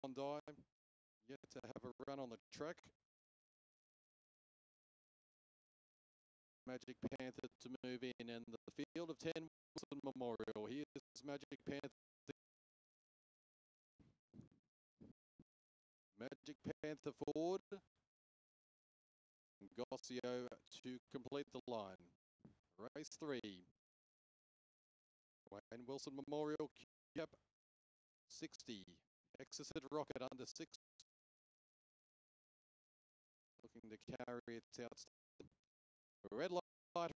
Bondi yet to have a run on the track. Magic Panther to move in, and the field of 10 Wilson Memorial. Here's Magic Panther. Magic Panther forward. Gossio to complete the line. Race 3. Wayne Wilson Memorial Cap 60. Exeter Rocket under 6. Looking to carry its outstanding. Red light.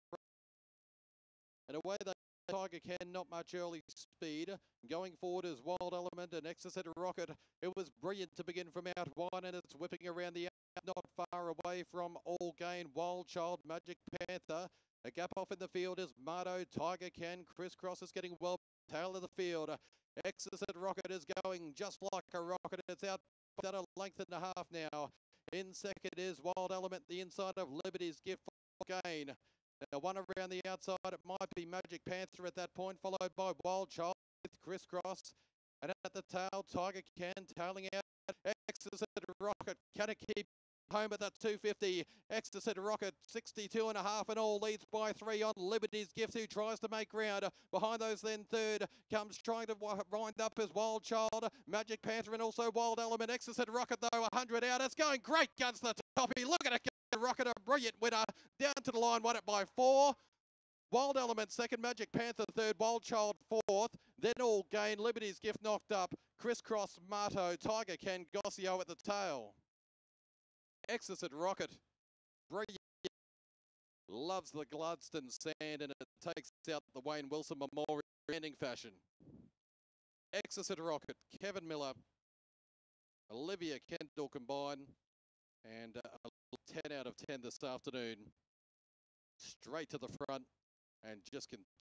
And away they Tiger Can, not much early speed. Going forward is Wild Element and Exeter Rocket. It was brilliant to begin from out wide, and it's whipping around the out, not far away from All Gain. Wild Child, Magic Panther. A gap off in the field is Mardo, Tiger Can. Crisscross is getting well. Tail of the field. Exeter Rocket is going just like a rocket. It's out at a length and a half now. In second is Wild Element, the inside of Liberty's Gift for Gain. Now one around the outside, it might be Magic Panther at that point, followed by Wild Child with Crisscross. And at the tail, Tiger Can tailing out. Exeter Rocket, can it keep home at that 250? Exeter Rocket, 62 and a half and all, leads by 3 on Liberty's Gift, who tries to make ground. Behind those then third comes trying to wind up as Wild Child, Magic Panther and also Wild Element. Exeter Rocket though, 100 out. It's going great guns to the top. Look at it. Rocket, a brilliant winner, down to the line, won it by 4. Wild Element second, Magic Panther third, Wild Child fourth, then All Gain, Liberty's Gift knocked up, Crisscross, Marto, Tiger Can, Gossio at the tail. Exeter Rocket, brilliant, loves the Gladstone sand, and it takes out the Wayne Wilson Memorial ending fashion. Exeter Rocket, Kevin Miller, Olivia Kendall combined, and 10 out of 10 this afternoon. Straight to the front and just